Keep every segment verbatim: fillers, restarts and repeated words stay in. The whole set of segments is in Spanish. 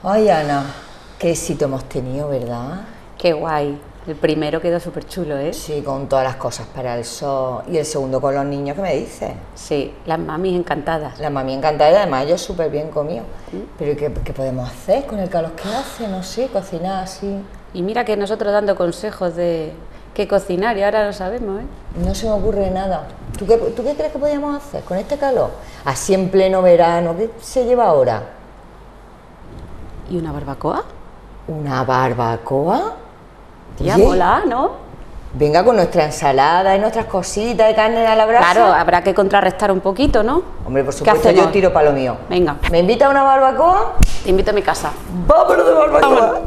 Ay, Ana, qué éxito hemos tenido, ¿verdad? Qué guay. El primero quedó súper chulo, ¿eh? Sí, con todas las cosas para el sol. Y el segundo con los niños, ¿qué me dices? Sí, las mamis encantadas. La mami encantada y además yo súper bien comido. ¿Mm? Pero ¿qué, ¿qué podemos hacer con el calor que hace? No sé, cocinar así. Y mira que nosotros dando consejos de qué cocinar y ahora lo sabemos, ¿eh? No se me ocurre nada. ¿Tú qué, ¿Tú qué crees que podríamos hacer con este calor? Así en pleno verano, ¿qué se lleva ahora? ¿Y una barbacoa? ¿Una barbacoa? Tía, mola, ¿no? Venga, con nuestra ensalada y nuestras cositas de carne a la brasa. Claro, habrá que contrarrestar un poquito, ¿no? Hombre, por supuesto, yo tiro para lo mío. Venga. ¿Me invita a una barbacoa? Te invito a mi casa. ¡Vámonos de barbacoa! Vámonos.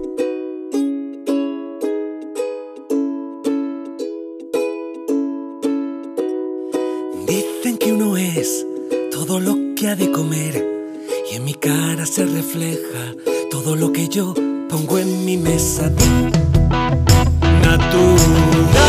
Dicen que uno es todo lo que ha de comer y en mi cara se refleja todo lo que yo pongo en mi mesa. Natural.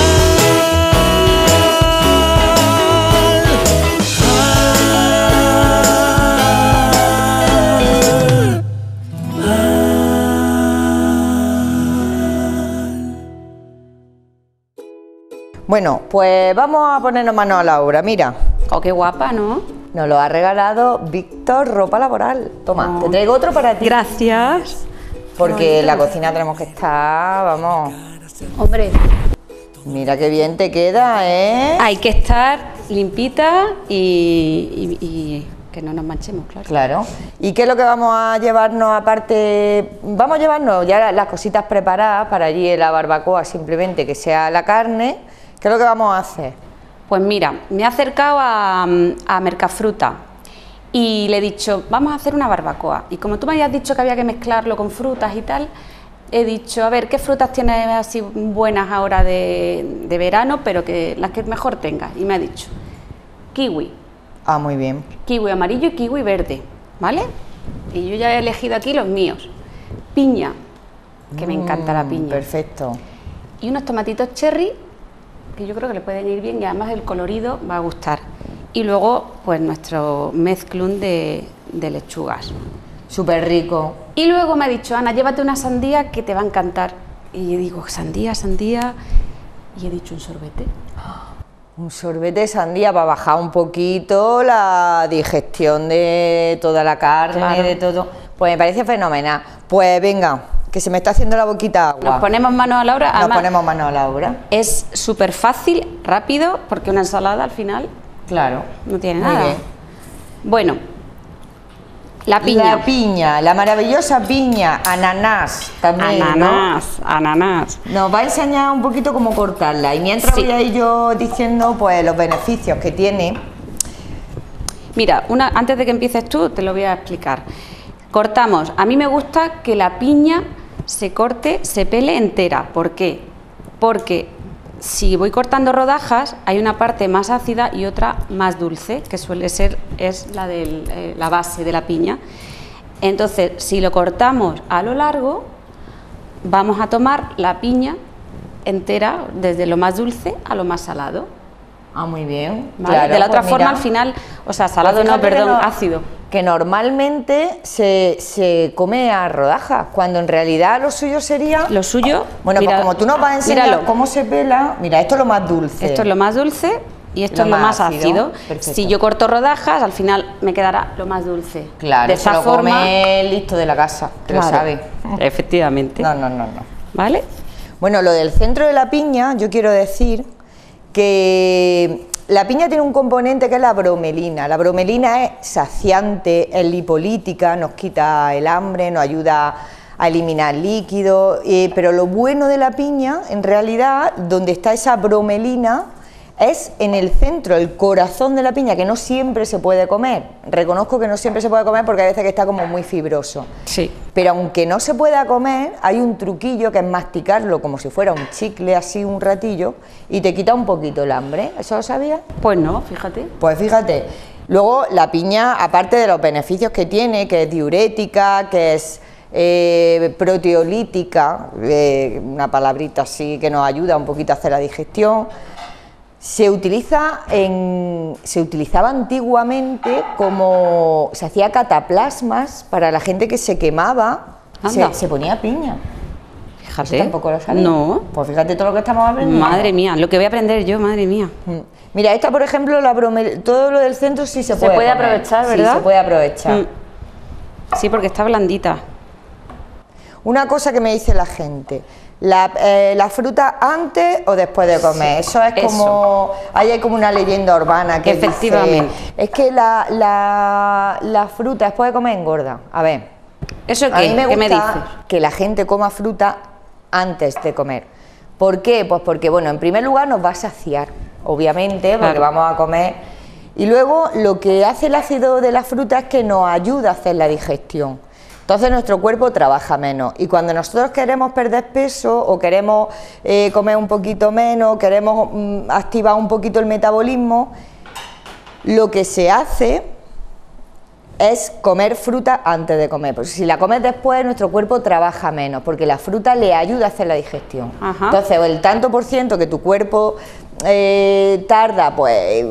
Bueno, pues vamos a ponernos manos a la obra, mira. Oh, qué guapa, ¿no? Nos lo ha regalado Víctor Ropa Laboral. Toma, Oh. te traigo otro para ti. Gracias. Porque en la cocina tenemos que estar, vamos. Hombre, Mira qué bien te queda, ¿eh? hay que estar limpita y, y, y que no nos manchemos, claro. Claro. ¿Y qué es lo que vamos a llevarnos aparte? Vamos a llevarnos ya las cositas preparadas para allí en la barbacoa, simplemente que sea la carne. ¿Qué es lo que vamos a hacer? Pues mira, me he acercado a, a Mercafruta y le he dicho, vamos a hacer una barbacoa. Y como tú me habías dicho que había que mezclarlo con frutas y tal, he dicho, a ver, ¿qué frutas tienes así buenas ahora de, de verano, pero que las que mejor tengas? Y me ha dicho, kiwi, Ah, muy bien. kiwi amarillo y kiwi verde, ¿vale? Y yo ya he elegido aquí los míos. Piña, que me encanta la Mm, piña. Perfecto. Y unos tomatitos cherry, que yo creo que le pueden ir bien y además el colorido va a gustar. Y luego, pues nuestro mezclún de, de lechugas. Súper rico. Y luego me ha dicho, Ana, llévate una sandía que te va a encantar. Y yo digo, sandía, sandía. Y he dicho un sorbete. Un sorbete de sandía para bajar un poquito la digestión de toda la carne, Claro. de todo. Pues me parece fenomenal. Pues venga, que se me está haciendo la boquita agua. Nos ponemos manos a la obra. Nos Además, ponemos manos a la obra. es súper fácil, rápido, porque una ensalada al final Claro. no tiene Muy nada. bien. Bueno, la piña. La piña, la maravillosa piña, ananás también, Ananás, ananás. ¿no? Nos va a enseñar un poquito cómo cortarla y mientras Sí. voy a ir yo diciendo pues los beneficios que tiene. Mira, una, antes de que empieces tú, te lo voy a explicar. Cortamos. A mí me gusta que la piña se corte, se pele entera. ¿Por qué? Porque si voy cortando rodajas, hay una parte más ácida y otra más dulce, que suele ser es la de eh, la base de la piña. Entonces, si lo cortamos a lo largo, vamos a tomar la piña entera, desde lo más dulce a lo más salado. Ah, muy bien. ¿Vale? Claro, de la otra pues forma, mira, al final, o sea, salado pues no, fíjate que perdón, no- ácido. Que normalmente se, se come a rodajas, cuando en realidad lo suyo sería... Lo suyo, Bueno, mira, pues como tú nos vas a enseñar míralo. cómo se pela, mira, esto es lo más dulce. Esto es lo más dulce y esto Lo es lo más más ácido. ácido. Perfecto. Si yo corto rodajas, al final me quedará lo más dulce. Claro, de se esta lo forma, come listo de la casa, que lo claro, sabe. efectivamente. No, no, no, no. ¿Vale? Bueno, lo del centro de la piña, yo quiero decir que la piña tiene un componente que es la bromelina. La bromelina es saciante, es lipolítica, nos quita el hambre, nos ayuda a eliminar líquidos, eh, pero lo bueno de la piña, en realidad, donde está esa bromelina, es en el centro, el corazón de la piña, que no siempre se puede comer. Reconozco que no siempre se puede comer porque hay veces que está como muy fibroso. Sí. Pero aunque no se pueda comer, hay un truquillo que es masticarlo como si fuera un chicle así un ratillo y te quita un poquito el hambre. ¿Eso lo sabías? Pues no, fíjate. Pues fíjate. Luego la piña, aparte de los beneficios que tiene, que es diurética, que es eh, proteolítica, eh, una palabrita así que nos ayuda un poquito a hacer la digestión, Se utiliza en, se utilizaba antiguamente como, se hacía cataplasmas para la gente que se quemaba, se, se ponía piña. Fíjate. ¿Eso tampoco lo sabía? No. Pues fíjate todo lo que estamos aprendiendo. Madre mía, lo que voy a aprender yo, madre mía. Mira, esta por ejemplo, la bromel... todo lo del centro sí se, se puede puede comer. aprovechar, ¿verdad? Sí, se puede aprovechar. Mm. Sí, porque está blandita. Una cosa que me dice la gente, la, eh, la fruta antes o después de comer, eso es como, eso. Ahí hay como una leyenda urbana que efectivamente dice, es que la, la, la fruta después de comer engorda. A ver, ¿eso qué? A mí me gusta ¿Qué me dices? Que la gente coma fruta antes de comer. ¿Por qué? Pues porque, bueno, en primer lugar nos va a saciar, obviamente, porque claro. vamos a comer, y luego lo que hace el ácido de la fruta es que nos ayuda a hacer la digestión. Entonces nuestro cuerpo trabaja menos, y cuando nosotros queremos perder peso o queremos eh, comer un poquito menos, queremos mm, activar un poquito el metabolismo, lo que se hace es comer fruta antes de comer, porque si la comes después nuestro cuerpo trabaja menos, porque la fruta le ayuda a hacer la digestión. Ajá. Entonces el tanto por ciento que tu cuerpo eh, tarda pues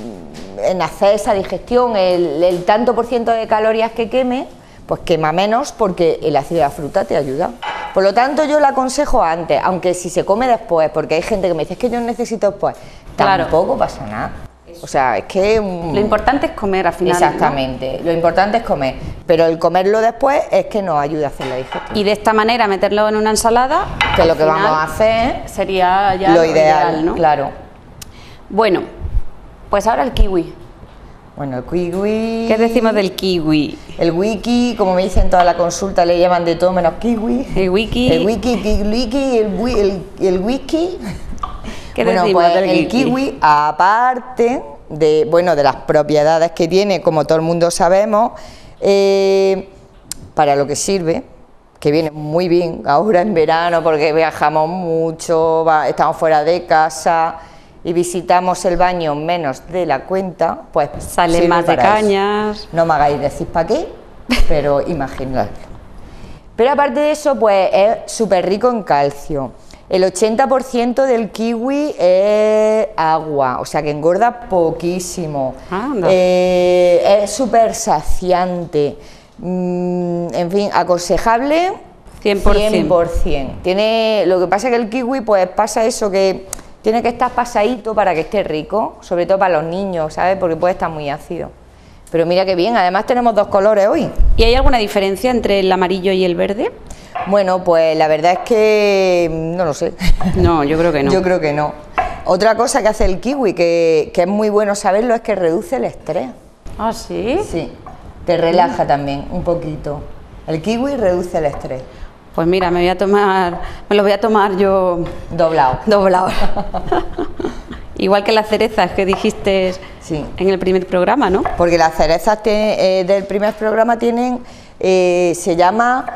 en hacer esa digestión, el, el tanto por ciento de calorías que queme, pues quema menos porque el ácido de la fruta te ayuda. Por lo tanto yo la aconsejo antes, aunque si se come después, porque hay gente que me dice es que yo necesito después, claro. tampoco pasa nada. O sea, es que... Um, lo importante es comer al final. Exactamente, ¿no? Lo importante es comer, pero el comerlo después es que nos ayuda a hacer la digestión. Y de esta manera meterlo en una ensalada, que es lo que vamos a hacer, sería ya lo, lo ideal, ideal, ¿no? Claro. Bueno, pues ahora el kiwi. Bueno, el kiwi... ¿Qué decimos del kiwi? El wiki, como me dicen toda la consulta, le llaman de todo menos kiwi. El wiki. El wiki, el wiki, el, wi, el, el wiki. ¿Qué bueno, decimos pues del el kiwi? kiwi, aparte de, bueno, de las propiedades que tiene, como todo el mundo sabemos, eh, para lo que sirve, que viene muy bien ahora en verano porque viajamos mucho, va, estamos fuera de casa y visitamos el baño menos de la cuenta, pues sale más de cañas. Eso. No me hagáis decir para qué, pero imaginadlo. Pero aparte de eso, pues es súper rico en calcio. El ochenta por ciento del kiwi es agua, o sea que engorda poquísimo. Ah, no. eh, es súper saciante. Mm, en fin, aconsejable cien por ciento. cien por ciento. Tiene, lo que pasa es que el kiwi, pues pasa eso que tiene que estar pasadito para que esté rico, sobre todo para los niños, ¿sabes? Porque puede estar muy ácido. Pero mira qué bien, además tenemos dos colores hoy. ¿Y hay alguna diferencia entre el amarillo y el verde? Bueno, pues la verdad es que no lo sé. No, yo creo que no. Yo creo que no. Otra cosa que hace el kiwi, que, que es muy bueno saberlo, es que reduce el estrés. ¿Ah, sí? Sí, te relaja mm. también un poquito. El kiwi reduce el estrés. Pues mira, me voy a tomar, me lo voy a tomar yo... Doblado. Doblado. Igual que las cerezas que dijiste sí. en el primer programa, ¿no? Porque las cerezas te, eh, del primer programa tienen, eh, se llama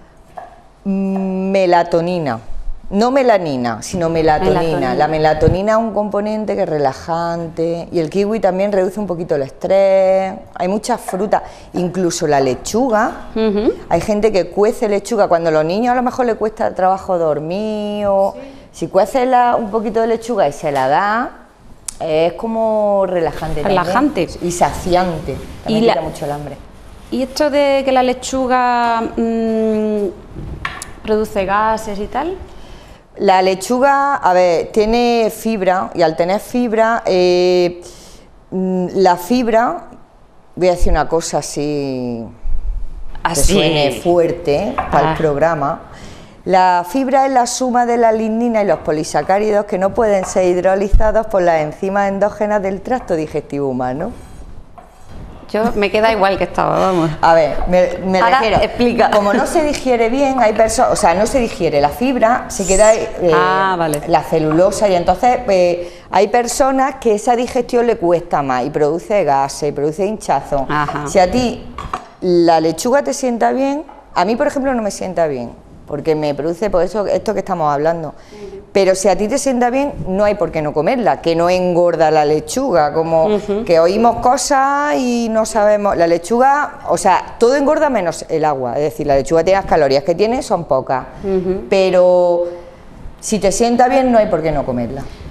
melatonina. No melanina, sino melatonina. melatonina. La melatonina es un componente que es relajante y el kiwi también reduce un poquito el estrés. Hay muchas frutas, incluso la lechuga. Uh-huh. Hay gente que cuece lechuga cuando a los niños a lo mejor les cuesta trabajo dormir o... Sí. Si cuece la, un poquito de lechuga y se la da, es como relajante. Relajante. También, y saciante. También y quita la, mucho el hambre. ¿Y esto de que la lechuga mmm, produce gases y tal? La lechuga, a ver, tiene fibra y al tener fibra, eh, la fibra, voy a decir una cosa así, así. que suene fuerte para ah. el programa. La fibra es la suma de la lignina y los polisacáridos que no pueden ser hidrolizados por las enzimas endógenas del tracto digestivo humano. Yo me queda igual que estaba, vamos. A ver, me, me Ahora, refiero, explica. Como no se digiere bien, hay personas, o sea, no se digiere la fibra, se queda eh, ah, vale. la celulosa y entonces eh, hay personas que esa digestión le cuesta más y produce gases, y produce hinchazón. Ajá. Si a ti la lechuga te sienta bien, a mí por ejemplo no me sienta bien, porque me produce por eso esto que estamos hablando. Uh-huh. Pero si a ti te sienta bien, no hay por qué no comerla, que no engorda la lechuga, como uh-huh. que oímos cosas y no sabemos. La lechuga, o sea, todo engorda menos el agua, es decir, la lechuga tiene las calorías que tiene, son pocas, uh-huh. pero si te sienta bien, no hay por qué no comerla.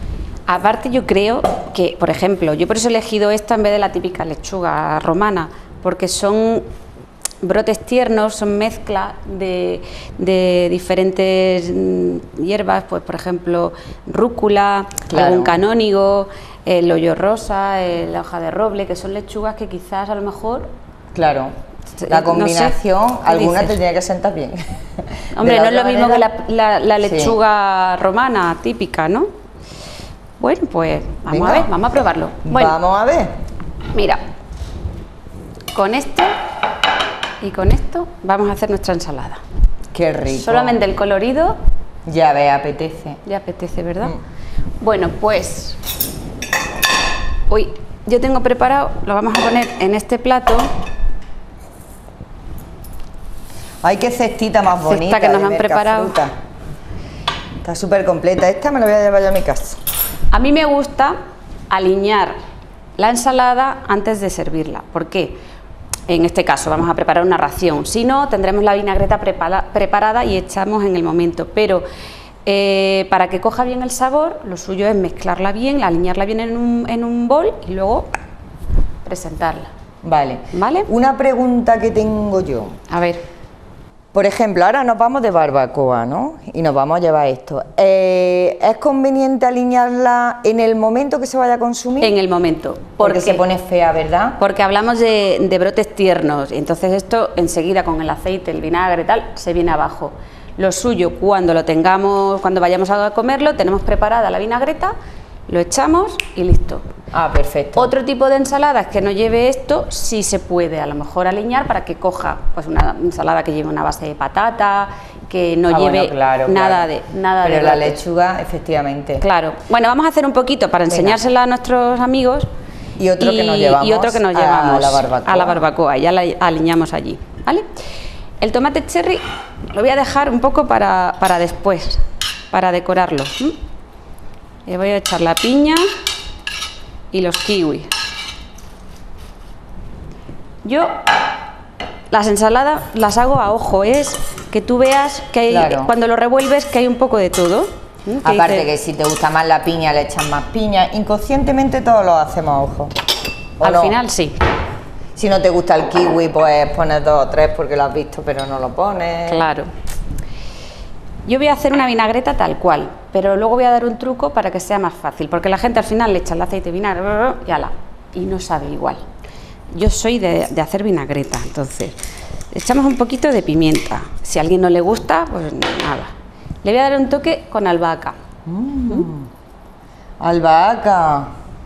Aparte yo creo que, por ejemplo, yo por eso he elegido esta en vez de la típica lechuga romana, porque son brotes tiernos, son mezcla de, de diferentes hierbas, pues por ejemplo rúcula, claro. algún canónigo, el hoyo rosa, eh, la hoja de roble, que son lechugas que quizás a lo mejor... Claro, la combinación, no sé, alguna te tiene que sentar bien. Hombre, no es lo mismo manera, que la, la, la lechuga sí. romana típica, ¿no? Bueno, pues vamos Venga. a ver, vamos a probarlo. Bueno, vamos a ver. Mira, con esto y con esto vamos a hacer nuestra ensalada. Qué rico. Solamente el colorido. Ya ve, apetece. Ya apetece, ¿verdad? Mm. Bueno, pues... Uy, yo tengo preparado, lo vamos a poner en este plato. Ay, qué cestita más bonita. Cesta que nos han preparado. Fruta. Está súper completa. Esta me la voy a llevar yo a mi casa. A mí me gusta aliñar la ensalada antes de servirla. ¿Por qué? En este caso vamos a preparar una ración. Si no, tendremos la vinagreta prepara, preparada y echamos en el momento. Pero eh, para que coja bien el sabor, lo suyo es mezclarla bien, aliñarla bien en un, en un bol y luego presentarla. Vale. ¿Vale? Una pregunta que tengo yo. A ver. Por ejemplo, ahora nos vamos de barbacoa, ¿no? Y nos vamos a llevar esto. Eh, ¿Es conveniente aliñarla en el momento que se vaya a consumir? En el momento. Porque, porque se pone fea, ¿verdad? Porque hablamos de, de brotes tiernos, entonces esto enseguida con el aceite, el vinagre y tal, se viene abajo. Lo suyo, cuando lo tengamos, cuando vayamos a comerlo, tenemos preparada la vinagreta, lo echamos y listo. Ah, perfecto. Otro tipo de ensaladas que no lleve esto, sí se puede a lo mejor aliñar para que coja pues una ensalada que lleve una base de patata, que no ah, lleve bueno, claro, nada claro. de nada Pero de la lechuga, efectivamente. Claro. Bueno, vamos a hacer un poquito para enseñársela a nuestros amigos. Y otro y, que nos llevamos, y otro que nos llevamos a la barbacoa. A la barbacoa, ya la aliñamos allí, ¿vale? El tomate cherry lo voy a dejar un poco para, para después, para decorarlo. ¿Mm? Le voy a echar la piña y los kiwis. Yo las ensaladas las hago a ojo, es que tú veas que hay, claro. cuando lo revuelves que hay un poco de todo. ¿Mm? Aparte dice, que si te gusta más la piña le echas más piña, inconscientemente todos lo hacemos a ojo. Al no? final sí. Si no te gusta el kiwi, pues pones dos o tres porque lo has visto pero no lo pones. Claro. Yo voy a hacer una vinagreta tal cual, pero luego voy a dar un truco para que sea más fácil, porque la gente al final le echa el aceite, vinagre y ala, y no sabe igual. Yo soy de, de hacer vinagreta, entonces echamos un poquito de pimienta. Si a alguien no le gusta, pues nada. Le voy a dar un toque con albahaca. Mm. ¿Mm? Albahaca.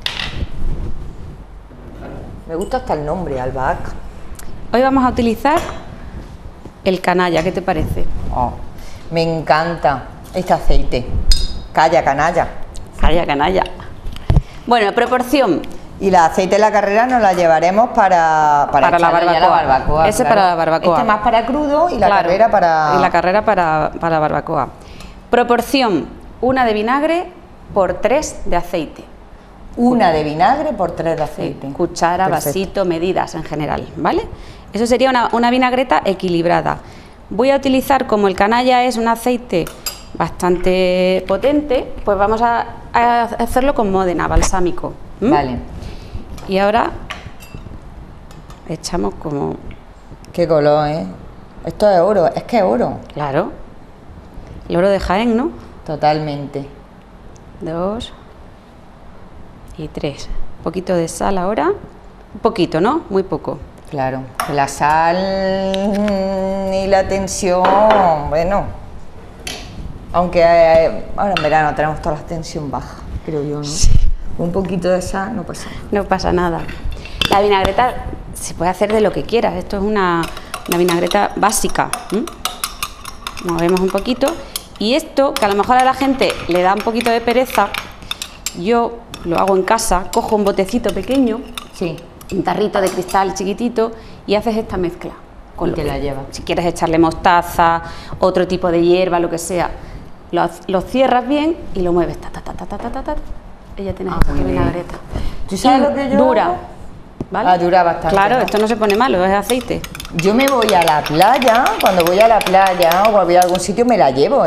Me gusta hasta el nombre, albahaca. Hoy vamos a utilizar el canalla, ¿qué te parece? Oh. Me encanta este aceite. Calla, canalla. Calla, canalla. Bueno, proporción. Y el aceite de la carrera nos la llevaremos para, para, para la barbacoa. La barbacoa Ese claro. para la barbacoa. Este más para crudo y la claro. carrera para... Y la carrera para, para la barbacoa. Proporción, una de vinagre por tres de aceite. Una de vinagre por tres de aceite. Sí, cuchara, perfecto. Vasito, medidas en general, ¿vale? Eso sería una, una vinagreta equilibrada. Voy a utilizar, como el canalla es un aceite bastante potente, pues vamos a, a hacerlo con Módena, balsámico. ¿Mm? Vale. Y ahora echamos como... Qué color, ¿eh? Esto es oro, es que es oro. Claro. El oro de Jaén, ¿no? Totalmente. Dos y tres. Un poquito de sal ahora. Un poquito, ¿no? Muy poco. Claro, la sal y la tensión, bueno, aunque eh, ahora en verano tenemos toda la tensión baja, creo yo, ¿no? Sí. Un poquito de sal no pasa nada. No pasa nada. La vinagreta se puede hacer de lo que quieras, esto es una, una vinagreta básica. ¿Mm? Movemos un poquito y esto, que a lo mejor a la gente le da un poquito de pereza, yo lo hago en casa, cojo un botecito pequeño. Sí. Un tarrito de cristal chiquitito y haces esta mezcla con y lo te que, la llevas. Si quieres echarle mostaza, otro tipo de hierba, lo que sea, lo, lo cierras bien y lo mueves ta ta ta ta ta ta ta, ta y ya tienes ah, vinagreta. ¿Tú sabes lo que yo dura, ¿vale? Ah, dura bastante. Claro, ¿no? esto no se pone malo, es aceite. Yo me voy a la playa, cuando voy a la playa o voy a algún sitio me la llevo, ¿eh?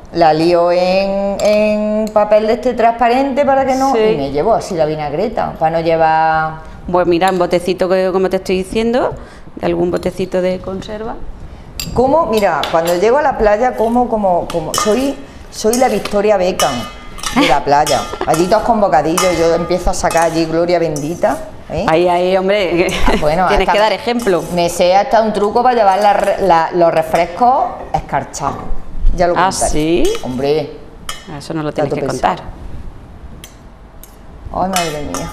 la lío en, en papel de este transparente para que no... Sí. Y me llevo así la vinagreta, para no llevar... Pues mira, un botecito que, como te estoy diciendo, de algún botecito de conserva. Como, mira, cuando llego a la playa, como, como, como, soy, soy la Victoria Beckham de la playa. Allí todos con bocadillos, yo empiezo a sacar allí Gloria Bendita. ¿eh? Ahí, ahí, hombre, Bueno, tienes hasta que dar ejemplo. Me sé hasta un truco para llevar la- la- los refrescos escarchados. Ya lo ¿Ah, contaré. sí? Hombre. Eso no lo tienes Dato que pesado. contar. Ay, madre mía.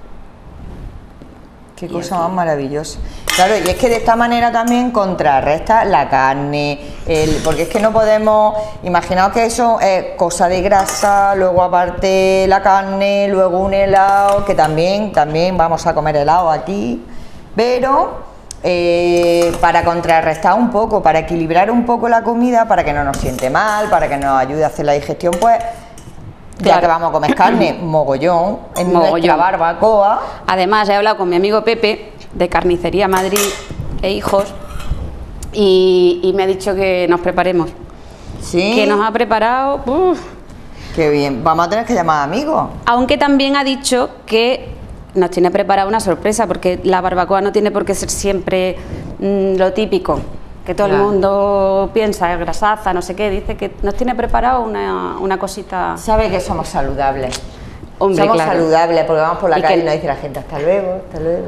Qué cosa más maravillosa. Claro, y es que de esta manera también contrarresta la carne, el, porque es que no podemos, imaginaos que eso es cosa de grasa, luego aparte la carne, luego un helado, que también, también vamos a comer helado aquí, pero eh, para contrarrestar un poco, para equilibrar un poco la comida, para que no nos siente mal, para que nos ayude a hacer la digestión, pues ya Claro. que vamos a comer carne, mogollón, en nuestra Mogollón. barbacoa. Además, he hablado con mi amigo Pepe, de Carnicería Madrid e Hijos, y, y me ha dicho que nos preparemos. Sí. Que nos ha preparado... uf. Qué bien, vamos a tener que llamar amigos. Aunque también ha dicho que nos tiene preparada una sorpresa, porque la barbacoa no tiene por qué ser siempre mm, lo típico, que todo Claro. el mundo piensa, es grasaza, no sé qué. Dice que nos tiene preparado una, una cosita... Sabe que somos saludables. Hombre, somos claro. saludables porque vamos por la Y calle que- y nos dice la gente hasta luego, hasta luego.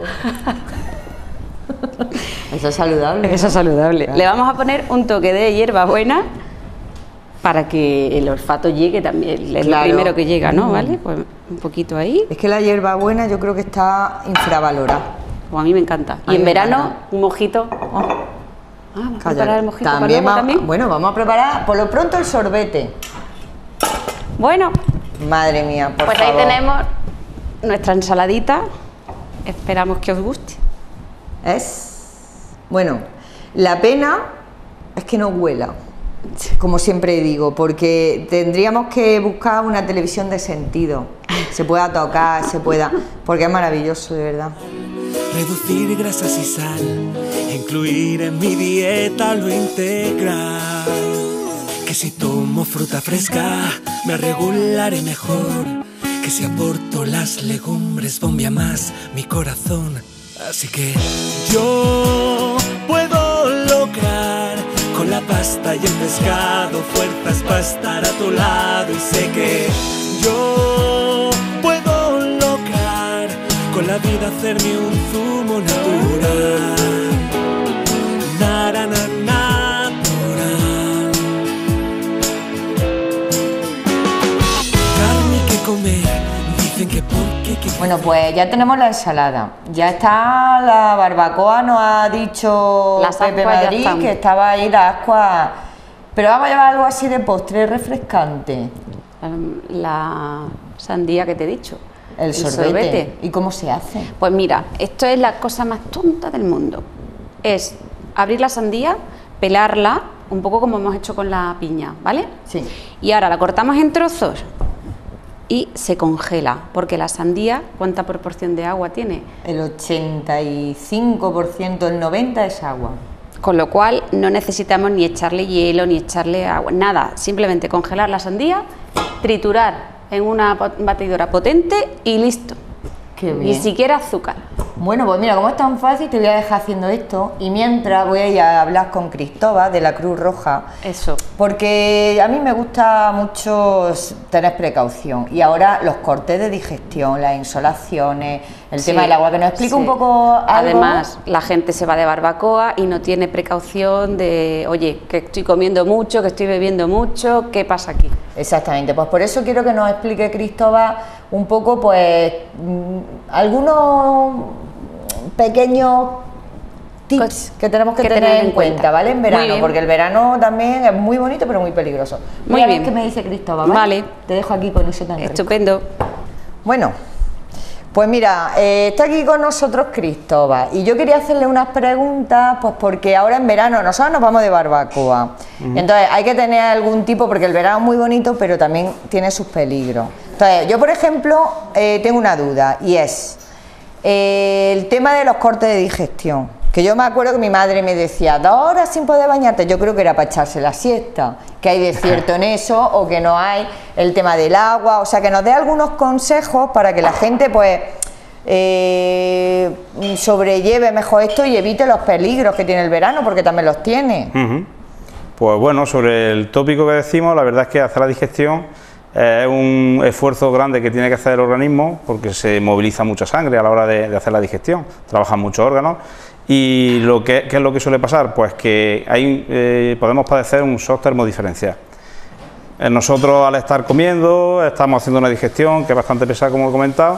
Eso es saludable. Eso es saludable. Le vamos a poner un toque de hierbabuena para que el olfato llegue también. Es Claro. lo primero que llega, ¿no? Mm. ¿Vale? Pues un poquito ahí. Es que la hierbabuena yo creo que está infravalorada. Pues a mí me encanta. A Y mí en me verano, encanta. un mojito. Oh, Ah, vamos a calla. preparar el mojito para También luego va- también. Bueno, vamos a preparar por lo pronto el sorbete. Bueno, Madre mía, por pues ahí favor. tenemos nuestra ensaladita. Esperamos que os guste. Es... Bueno, la pena es que no huela, como siempre digo, porque tendríamos que buscar una televisión de sentido, se pueda tocar, se pueda, porque es maravilloso, de verdad. Reducir grasas y sal, incluir en mi dieta lo integral. Que si tomo fruta fresca, me regularé mejor. Que si aporto las legumbres, bombea más mi corazón. Así que yo puedo lograr con la pasta y el pescado fuerzas para estar a tu lado. Y sé que yo puedo lograr con la vida hacerme un zumo natural. Nara, na, natural. Carne que comer, dicen que porque que Bueno, pues ya tenemos la ensalada, ya está la barbacoa, nos ha dicho Las Pepe ascuas ya Madrid están. que estaba ahí la ascua, pero vamos a llevar algo así de postre refrescante, Em, La sandía que te he dicho. el sorbete. ¿Y cómo se hace? Pues mira, esto es la cosa más tonta del mundo. Es abrir la sandía, pelarla, un poco como hemos hecho con la piña, ¿vale? Sí. Y ahora la cortamos en trozos y se congela, porque la sandía, ¿cuánta proporción de agua tiene? El ochenta y cinco por ciento, el noventa por ciento es agua. Con lo cual no necesitamos ni echarle hielo, ni echarle agua, nada. Simplemente congelar la sandía, triturar en una po- batidora potente y listo. Qué Ni bien. siquiera azúcar. Bueno, pues mira, como es tan fácil, te voy a dejar haciendo esto y mientras voy a ir a hablar con Cristóbal de la Cruz Roja, Eso. porque a mí me gusta mucho s- tener precaución y ahora los cortes de digestión, las insolaciones, el Sí, tema del agua, que nos explica sí. un poco algo. Además, la gente se va de barbacoa y no tiene precaución de, oye, que estoy comiendo mucho, que estoy bebiendo mucho, ¿qué pasa aquí? Exactamente, pues por eso quiero que nos explique Cristóbal un poco, pues, mm, algunos pequeños tips Cos- que tenemos que, que tener, tener en en cuenta, cuenta. ¿vale? En Muy verano, bien. porque el verano también es muy bonito, pero muy peligroso. Voy Muy a ver bien. qué me dice Cristóbal, ¿vale? Vale. Te dejo aquí con eso tan rico. Estupendo. Bueno, pues mira, eh, está aquí con nosotros Cristóbal y yo quería hacerle unas preguntas, pues porque ahora en verano nosotros nos vamos de barbacoa, entonces hay que tener algún tipo, porque el verano es muy bonito, pero también tiene sus peligros. Entonces, yo por ejemplo eh, tengo una duda y es eh, el tema de los cortes de digestión. Que yo me acuerdo que mi madre me decía, dos horas sin poder bañarte, yo creo que era para echarse la siesta, que hay de cierto en eso, o que no hay el tema del agua, o sea, que nos dé algunos consejos para que la gente, pues, eh, sobrelleve mejor esto y evite los peligros que tiene el verano, porque también los tiene. Uh-huh. Pues bueno, sobre el tópico que decimos, la verdad es que hacer la digestión eh, es un esfuerzo grande que tiene que hacer el organismo, porque se moviliza mucha sangre a la hora de, de hacer la digestión, trabajan muchos órganos. Y lo que, ¿qué es lo que suele pasar? Pues que hay, eh, podemos padecer un shock termodiferencial. Eh, nosotros al estar comiendo, estamos haciendo una digestión que es bastante pesada, como he comentado,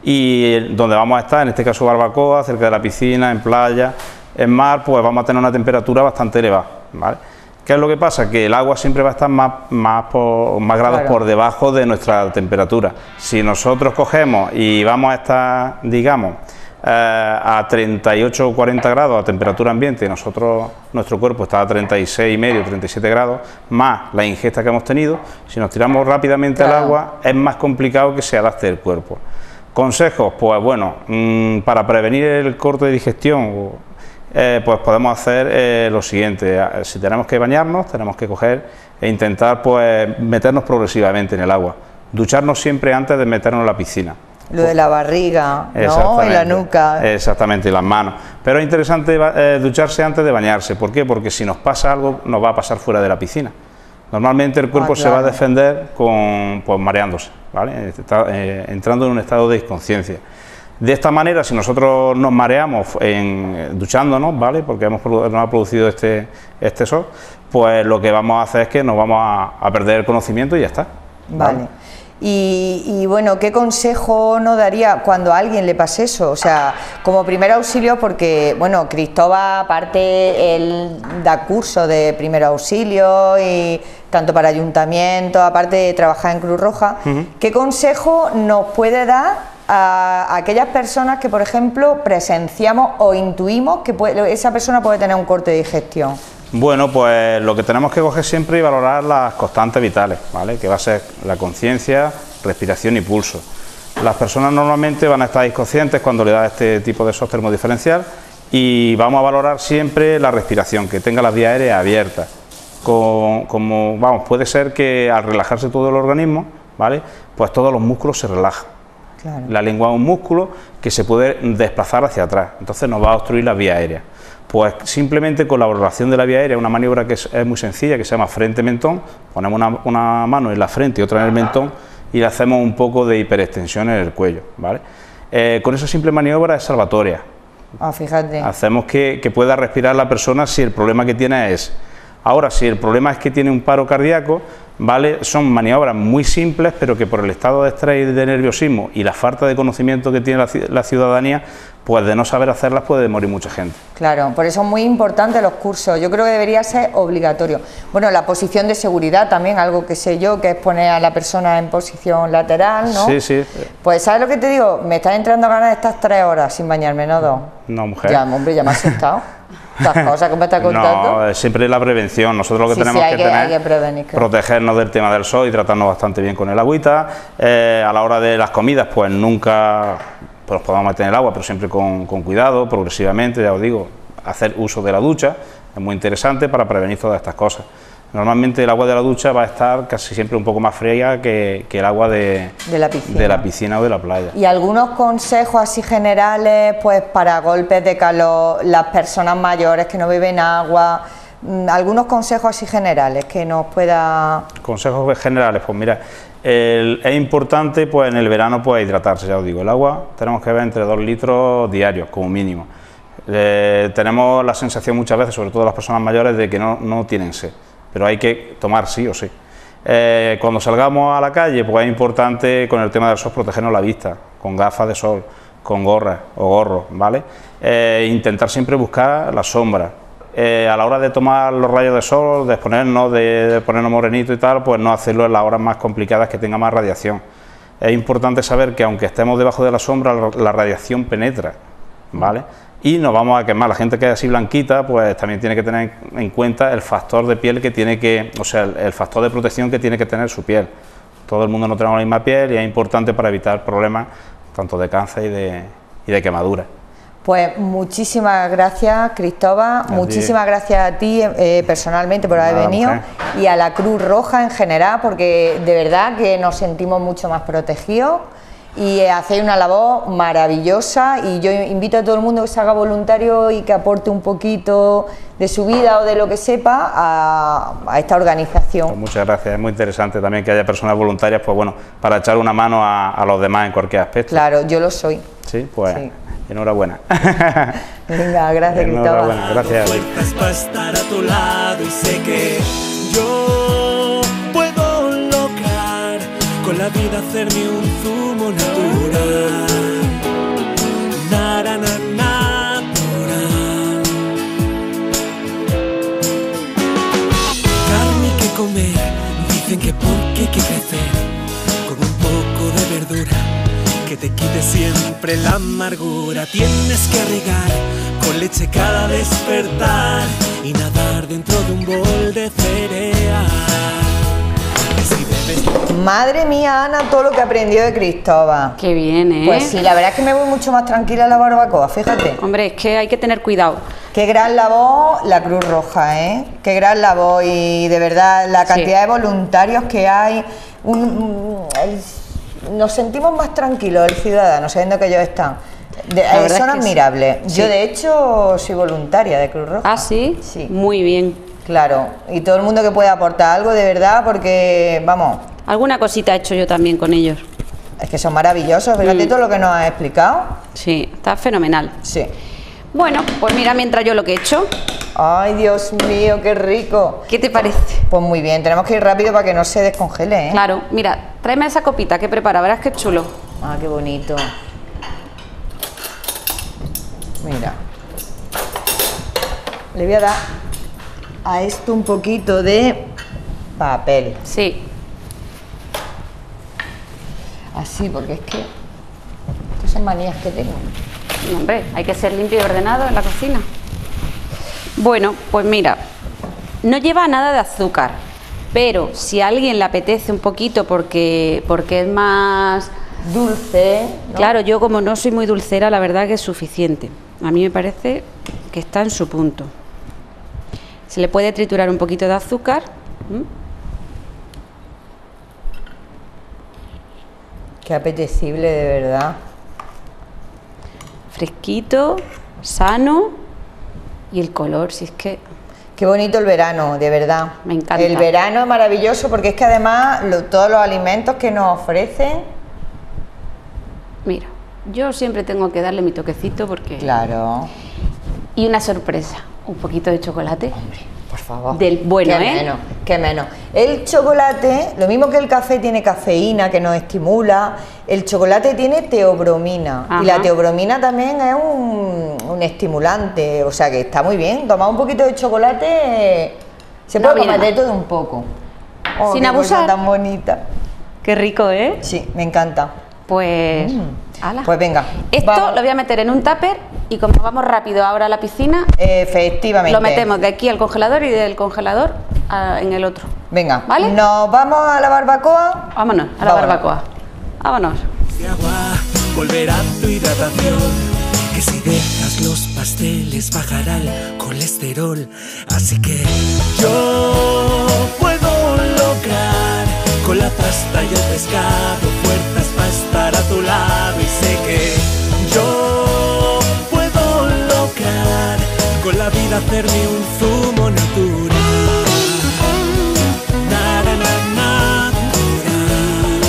y donde vamos a estar, en este caso barbacoa, cerca de la piscina, en playa, en mar, pues vamos a tener una temperatura bastante elevada, ¿vale? ¿Qué es lo que pasa? Que el agua siempre va a estar más, más, por, más grados claro. por debajo de nuestra temperatura. Si nosotros cogemos y vamos a estar, digamos, Eh, a treinta y ocho o cuarenta grados a temperatura ambiente, nosotros, nuestro cuerpo está a treinta y seis y medio, treinta y siete grados, más la ingesta que hemos tenido, si nos tiramos rápidamente claro. al agua, es más complicado que se adapte el cuerpo. Consejos, pues bueno, mmm, para prevenir el corte de digestión, eh, pues podemos hacer eh, lo siguiente: si tenemos que bañarnos, tenemos que coger e intentar pues meternos progresivamente en el agua, ducharnos siempre antes de meternos en la piscina. Lo de la barriga, ¿no? Y la nuca. Exactamente, y las manos. Pero es interesante eh, ducharse antes de bañarse. ¿Por qué? Porque si nos pasa algo, nos va a pasar fuera de la piscina. Normalmente el cuerpo ah, claro. se va a defender con, pues, mareándose, ¿vale? Está, eh, entrando en un estado de inconsciencia. De esta manera, si nosotros nos mareamos en, duchándonos, ¿vale? Porque hemos, nos ha producido este, este shock, pues lo que vamos a hacer es que nos vamos a, a perder el conocimiento y ya está. Vale. ¿Vale? Y, y bueno, ¿qué consejo nos daría cuando a alguien le pase eso? O sea, como primer auxilio, porque, bueno, Cristóbal, aparte, él da cursos de primer auxilio, y tanto para ayuntamientos, aparte de trabajar en Cruz Roja, uh-huh. ¿qué consejo nos puede dar a aquellas personas que, por ejemplo, presenciamos o intuimos que puede, esa persona puede tener un corte de digestión? Bueno, pues lo que tenemos que coger siempre y valorar las constantes vitales, ¿vale? Que va a ser la conciencia, respiración y pulso. Las personas normalmente van a estar inconscientes cuando le da este tipo de shock termodiferencial, y vamos a valorar siempre la respiración, que tenga las vías aéreas abiertas. Con, como, vamos, puede ser que al relajarse todo el organismo, ¿vale? Pues todos los músculos se relajan. Claro. La lengua es un músculo que se puede desplazar hacia atrás, entonces nos va a obstruir las vías aéreas. Pues simplemente con la valoración de la vía aérea, una maniobra que es, es muy sencilla, que se llama frente-mentón, ponemos una, una mano en la frente y otra en el mentón y le hacemos un poco de hiperextensión en el cuello, ¿vale? Eh, con esa simple maniobra es salvatoria. Ah, fíjate. Hacemos que, que pueda respirar la persona si el problema que tiene es... Ahora, si el problema es que tiene un paro cardíaco, ¿vale? Son maniobras muy simples, pero que por el estado de estrés y de nerviosismo y la falta de conocimiento que tiene la, la ciudadanía, pues de no saber hacerlas puede morir mucha gente. Claro, por eso es muy importante los cursos, yo creo que debería ser obligatorio. Bueno, la posición de seguridad también, algo que sé yo, que es poner a la persona en posición lateral, ¿no? Sí, sí. Pues, ¿sabes lo que te digo? Me están entrando ganas de estas tres horas sin bañarme, ¿no? Dos. No, mujer. Ya, hombre, ya me has asustado. Las cosas que me está contando. No, siempre la prevención. Nosotros lo que sí, tenemos sí, hay que, que tener hay que prevenir, claro. protegernos del tema del sol y tratarnos bastante bien con el agüita. Eh, a la hora de las comidas, pues nunca pues, podemos meter en el agua, pero siempre con, con cuidado, progresivamente, ya os digo, hacer uso de la ducha es muy interesante para prevenir todas estas cosas. Normalmente el agua de la ducha va a estar casi siempre un poco más fría que, que el agua de, de, la piscina. de la piscina o de la playa. Y algunos consejos así generales, pues para golpes de calor, las personas mayores que no beben agua, algunos consejos así generales que nos pueda... Consejos generales, pues mira, el, es importante pues en el verano pues hidratarse, ya os digo, el agua tenemos que beber entre dos litros diarios como mínimo. Eh, tenemos la sensación muchas veces, sobre todo las personas mayores, de que no, no tienen sed, pero hay que tomar sí o sí. Eh, cuando salgamos a la calle, pues es importante con el tema del sol protegernos la vista, con gafas de sol, con gorras o gorros, ¿vale? Eh, intentar siempre buscar la sombra. Eh, a la hora de tomar los rayos de sol, de exponernos, de, de ponernos morenitos y tal, pues no hacerlo en las horas más complicadas que tenga más radiación. Es importante saber que aunque estemos debajo de la sombra, la, la radiación penetra, ¿vale? Y nos vamos a quemar. La gente que es así blanquita, pues también tiene que tener en cuenta el factor de piel que tiene que, o sea, el, el factor de protección que tiene que tener su piel. Todo el mundo no tenemos la misma piel y es importante para evitar problemas tanto de cáncer y de, y de quemadura. Pues muchísimas gracias, Cristóbal, Así muchísimas es. gracias a ti eh, personalmente por haber Nada, venido mujer. y a la Cruz Roja en general, porque de verdad que nos sentimos mucho más protegidos y eh, hacéis una labor maravillosa, y yo invito a todo el mundo que se haga voluntario y que aporte un poquito de su vida o de lo que sepa a, a esta organización. Pues muchas gracias, es muy interesante también que haya personas voluntarias, pues bueno, para echar una mano a, a los demás en cualquier aspecto. Claro, yo lo soy. Sí, pues Sí. enhorabuena. Venga, gracias, Cristóbal. Enhorabuena, gracias. Fuerzas para estar a tu lado y sé que yo puedo lograr con la vida hacerme un zumo natural. Nara, na, natural. Carne que comer, dicen que porque hay que crecer con un poco de verdura que te quite siempre la amargura. Tienes que regar con leche cada despertar y nadar dentro de un bol de cereal. Que si bebes... Madre mía, Ana, todo lo que aprendió de Cristóbal. Qué bien, ¿eh? Pues sí, la verdad es que me voy mucho más tranquila a la barbacoa, fíjate. Hombre, es que hay que tener cuidado. Qué gran labor la Cruz Roja, ¿eh? Qué gran labor, y de verdad la cantidad Sí. de voluntarios que hay. Un- un- el- nos sentimos más tranquilos el ciudadano sabiendo que ellos están. De- La eh, verdad son es que sí. admirables. Sí. Yo de hecho soy voluntaria de Cruz Roja. ¿Ah, sí? Sí. Muy bien. Claro, y todo el mundo que pueda aportar algo de verdad, porque vamos, Alguna cosita he hecho yo también con ellos. es que son maravillosos. Fíjate Mm. todo lo que nos has explicado. Sí, está fenomenal. Sí. Bueno, pues mira, mientras yo lo que he hecho, Ay, Dios mío, qué rico. ¿qué te parece? Pues muy bien, tenemos que ir rápido para que no se descongele, ¿eh? Claro, mira, tráeme esa copita que he preparado, verás qué chulo. Ah, qué bonito. Mira. Le voy a dar a esto un poquito de papel. Sí, Así, porque es que estas son manías que tengo. hombre, hay que ser limpio y ordenado en la cocina. Bueno, pues mira, no lleva nada de azúcar, pero si a alguien le apetece un poquito porque, porque es más... Dulce, ¿no? Claro, yo como no soy muy dulcera, la verdad que es suficiente. A mí me parece que está en su punto. Se le puede triturar un poquito de azúcar. ¿m? Qué apetecible, de verdad. Fresquito, sano y el color, si es que... Qué bonito el verano, de verdad. Me encanta. El verano es maravilloso porque es que además lo- todos los alimentos que nos ofrecen. Mira, yo siempre tengo que darle mi toquecito porque... Claro. Y una sorpresa, un poquito de chocolate. Por favor. Del bueno, qué ¿eh? menos, qué menos. El chocolate, lo mismo que el café tiene cafeína que nos estimula, el chocolate tiene teobromina. Ajá. Y la teobromina también es un, un estimulante, o sea que está muy bien. Tomar un poquito de chocolate, eh, se No puede viene comer de mal. todo un poco. Oh, Sin qué cosa abusar. tan bonita. Qué rico, ¿eh? Sí, me encanta. Pues... ala. Pues venga. Esto vamos. lo voy a meter en un tupper y como vamos rápido ahora a la piscina, Efectivamente. lo metemos de aquí al congelador y del congelador a- en el otro. Venga, ¿Vale? nos vamos a la barbacoa. Vámonos a la Vámonos. barbacoa. Vámonos. de agua volverá tu hidratación. Que si dejas los pasteles bajará el colesterol. Así que yo puedo lograr con la pasta y el pescado fuerzas para estar a tu lado. Y sé que yo puedo lograr con la vida hacerme un zumo natural. Nara, na, natural.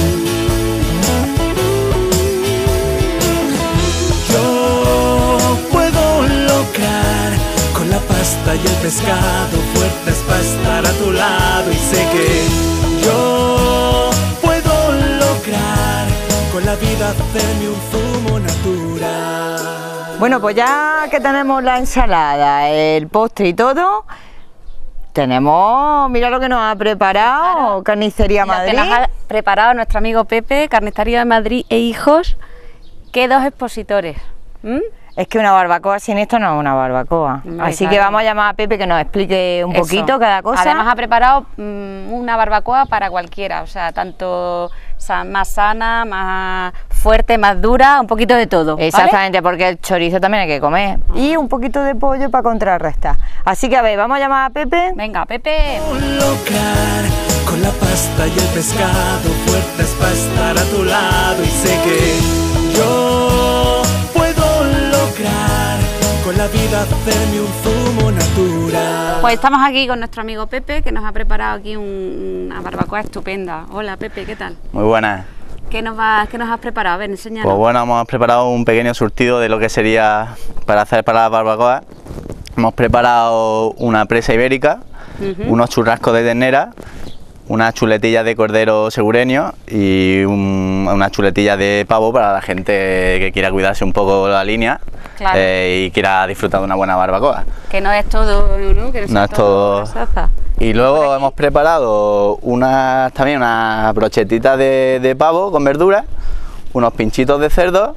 Yo puedo lograr con la pasta y el pescado fuertes para estar a tu lado. Y sé que yo puedo lograr con la vida hacerme un zumo natural. Bueno, pues ya que tenemos la ensalada, el postre y todo, tenemos, mira lo que nos ha preparado, Carnicería Lo que Madrid. nos ha preparado nuestro amigo Pepe, Carnicería de Madrid e Hijos, que dos expositores. ¿m? Es que una barbacoa sin esto no es una barbacoa. Hombre, Así que claro. vamos a llamar a Pepe que nos explique un Eso. poquito cada cosa. Además ha preparado mm, una barbacoa para cualquiera, o sea, tanto sa- más sana, más fuerte, más dura, un poquito de todo. ¿vale? Exactamente, porque el chorizo también hay que comer. Y un poquito de pollo para contrarrestar. Así que a ver, vamos a llamar a Pepe. Venga, Pepe. Lograr con la pasta y el pescado fuertes para estar a tu lado y sé que yo puedo lograr con la vida hacerme un zumo natural. Pues estamos aquí con nuestro amigo Pepe, que nos ha preparado aquí un- una barbacoa estupenda. Hola Pepe, ¿qué tal? Muy buenas. ¿Qué nos, va, qué nos has preparado? A ver, enséñanos. Pues bueno, hemos preparado un pequeño surtido de lo que sería para hacer para la barbacoa. Hemos preparado una presa ibérica, Ujú. unos churrascos de ternera, unas chuletillas de cordero segureño y un- unas chuletillas de pavo para la gente que quiera cuidarse un poco la línea Claro. eh, y quiera disfrutar de una buena barbacoa. Que no es todo, ¿no? Que No es todo. salsa. Y luego hemos preparado unas, también unas brochetitas de, de pavo con verduras, unos pinchitos de cerdo,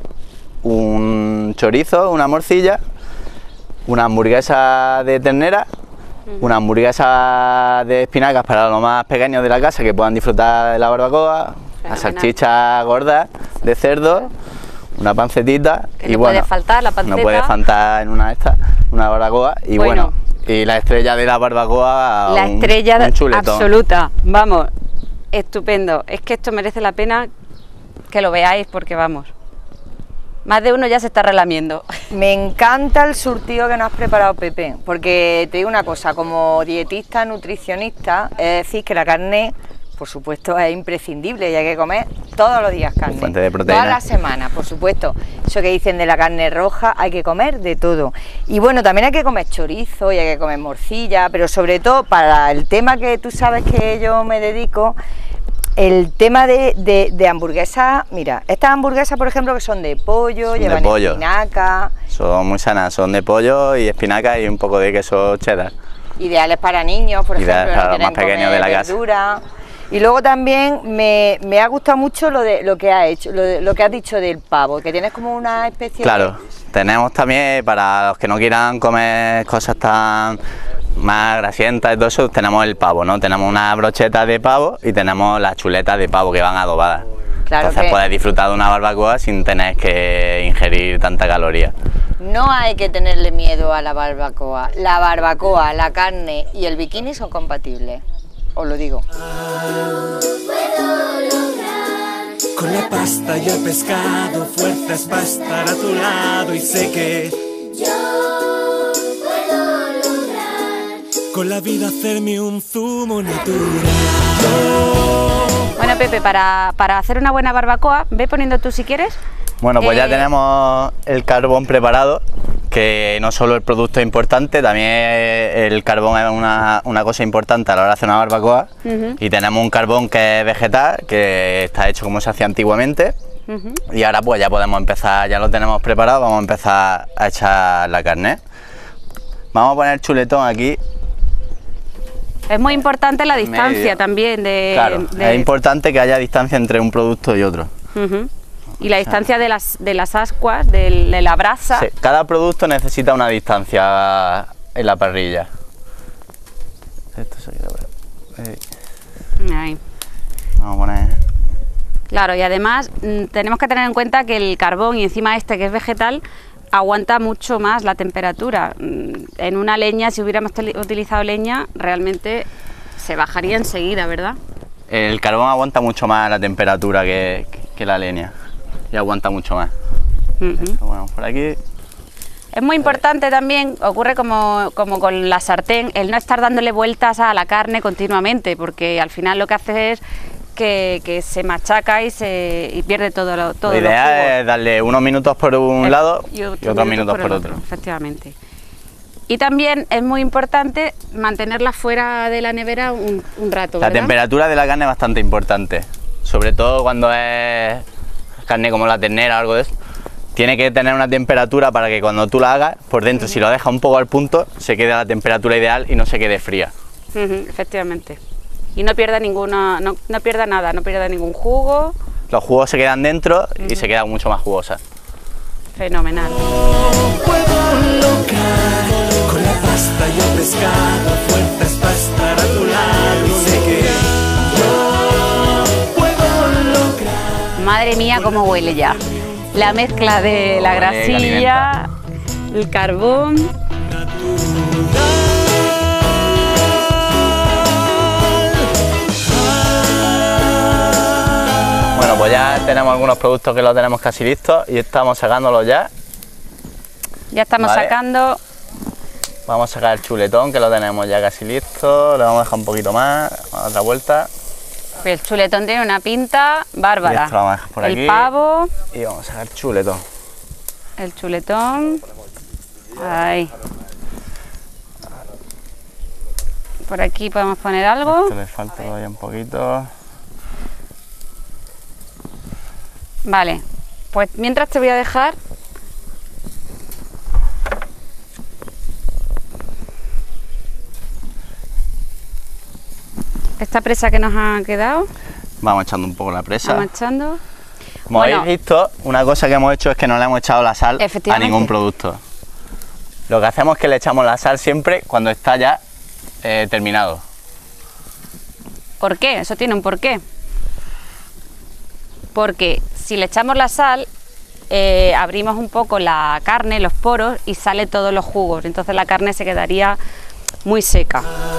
un chorizo, una morcilla, una hamburguesa de ternera, una hamburguesa de espinacas para los más pequeños de la casa que puedan disfrutar de la barbacoa, Fenomenal. las salchichas gordas de cerdo, una pancetita Que y no bueno, puede faltar la panceta. no puede faltar en una de estas, una barbacoa y Bueno. bueno, y la estrella de la barbacoa, La un- estrella un chuletón. absoluta. Vamos, estupendo. Es que esto merece la pena que lo veáis porque vamos. Más de uno ya se está relamiendo. Me encanta el surtido que nos has preparado, Pepe, porque te digo una cosa, como dietista, nutricionista, es decir, que la carne, por supuesto, es imprescindible y hay que comer todos los días carne. Fuente de proteína. Todas las semanas, por supuesto. Eso que dicen de la carne roja, hay que comer de todo. Y bueno, también hay que comer chorizo y hay que comer morcilla, pero sobre todo para el tema que tú sabes que yo me dedico, el tema de, de, de hamburguesas, mira, estas hamburguesas, por ejemplo, que son de pollo, Son de llevan pollo. espinaca, Son muy sanas, son de pollo y espinaca y un poco de queso cheddar. ideales para niños, por Ideales ejemplo, para que los más quieren pequeños comer de la casa. verdura. Y luego también me, me ha gustado mucho lo de lo que ha hecho, lo, de- lo que has dicho del pavo, que tienes como una especie Claro, tenemos también para los que no quieran comer cosas tan más grasientas y todo eso, tenemos el pavo, ¿no? Tenemos una brocheta de pavo y tenemos las chuletas de pavo que van adobadas. Claro Entonces que- puedes disfrutar de una barbacoa sin tener que ingerir tanta caloría. de... No hay que tenerle miedo a la barbacoa. La barbacoa, la carne y el bikini son compatibles, os lo digo. Con la pasta y el pescado fuertes para estar a tu lado y sé que yo puedo lograr con la vida hacerme un zumo natural. Yo Bueno, Pepe, para, para hacer una buena barbacoa, ve poniendo tú si quieres. Bueno, pues Eh, ya tenemos el carbón preparado, que no solo el producto es importante, también el carbón es una, una cosa importante a la hora de hacer una barbacoa. Ujú. Y tenemos un carbón que es vegetal, que está hecho como se hacía antiguamente. Ujú. Y ahora pues ya podemos empezar, ya lo tenemos preparado, vamos a empezar a echar la carne. Vamos a poner el chuletón aquí. Es muy importante la distancia Medio. también de... Claro, de- es importante que haya distancia entre un producto y otro. Ujú. Y la distancia de las, de las ascuas, del- de la brasa. Sí, cada producto necesita una distancia en la parrilla. Esto se queda por ahí. Ahí. Vamos a poner... Claro, y además mm, tenemos que tener en cuenta que el carbón y encima este que es vegetal aguanta mucho más la temperatura. Mm, En una leña, si hubiéramos teli- utilizado leña, realmente se bajaría enseguida, ¿verdad? El carbón aguanta mucho más la temperatura que, que la leña. Y aguanta mucho más. Ujú. Lo ponemos por aquí. Es muy importante también, ocurre como, como con la sartén, el no estar dándole vueltas a la carne continuamente, porque al final lo que hace es que, que se machaca y se y pierde todo lo todo La los idea jugos. es darle unos minutos por un Eh, lado y, otros otros minutos por el otro. Efectivamente. Y también es muy importante mantenerla fuera de la nevera un, un rato, La ¿verdad? temperatura de la carne es bastante importante, sobre todo cuando es carne como la ternera o algo de eso. Tiene que tener una temperatura para que cuando tú la hagas, por dentro, si lo dejas un poco al punto, se quede a la temperatura ideal y no se quede fría. Ujú, efectivamente. Y no pierda ninguna, no, no pierda nada, no pierda ningún jugo. Los jugos se quedan dentro y se queda mucho más jugosa. Fenomenal. puedo lograr con la pasta y el pescado fuertes para estar a tu lado y sé que yo puedo lograr. Madre Madre mía, cómo huele ya. La mezcla de la grasilla, el carbón. Bueno, pues ya tenemos algunos productos que los tenemos casi listos y estamos sacándolos ya. Ya estamos Vale. sacando. Vamos a sacar el chuletón que lo tenemos ya casi listo. Le vamos a dejar un poquito más, a otra vuelta. El chuletón tiene una pinta bárbara. Y esto lo vamos a dejar por el aquí. pavo, Y vamos a sacar el chuletón. el chuletón. Ahí. Por aquí podemos poner algo. Esto le falta todavía un poquito. Vale, pues mientras te voy a dejar esta presa que nos ha quedado. Vamos echando un poco la presa. Vamos echando. Como Bueno. habéis visto, una cosa que hemos hecho es que no le hemos echado la sal a Efectivamente. ningún producto. Lo que hacemos es que le echamos la sal siempre cuando está ya eh, terminado. ¿Por qué? Eso tiene un porqué. Porque si le echamos la sal, eh, abrimos un poco la carne, los poros, y sale todos los jugos. Entonces la carne se quedaría muy seca.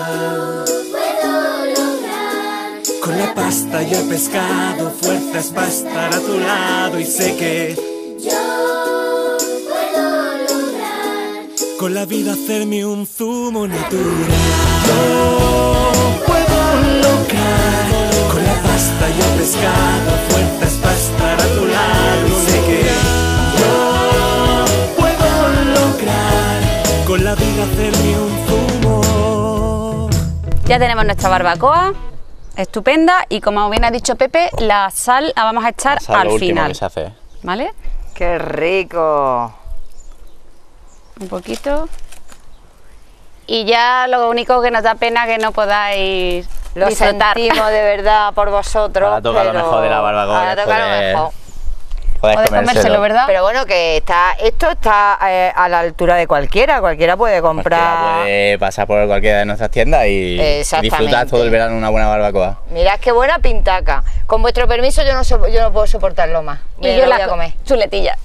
Con la pasta y el pescado, fuerzas para estar a tu lado y sé que yo puedo lograr con la vida hacerme un zumo natural. Yo puedo lograr con la pasta y el pescado, fuerzas para estar a tu lado y sé que yo puedo lograr con la vida hacerme un zumo. Ya tenemos nuestra barbacoa. Estupenda, y como bien ha dicho Pepe, la sal la vamos a echar La sal, al lo último final, que se hace. ¿vale? ¡Qué rico! Un poquito. Y ya lo único que nos da pena que no podáis Lo disfrutar. sentimos de verdad por vosotros. Ahora toca lo pero- mejor de la barbacoa, Ahora que toca lo poder- mejor. Podéis Podéis comérselo, ¿verdad? Pero bueno, que está, esto está eh, a la altura de cualquiera, cualquiera puede Cualquiera comprar. puede pasar por cualquiera de nuestras tiendas y Exactamente. disfrutar todo el verano una buena barbacoa. Mirad qué buena pintaca. Con vuestro permiso yo no, so- yo no puedo soportarlo más. Y Me yo lo la voy a comer. chuletilla.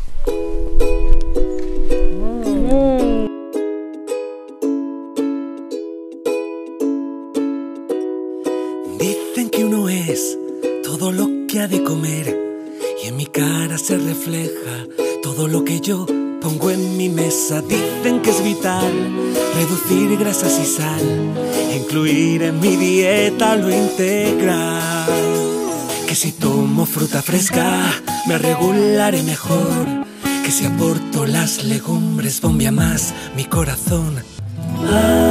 Dicen que uno es todo lo que ha de comer y en mi cara se refleja todo lo que yo pongo en mi mesa. Dicen que es vital reducir grasas y sal e incluir en mi dieta lo integral. Que si tomo fruta fresca me regularé mejor. Que si aporto las legumbres bombea más mi corazón. Ah.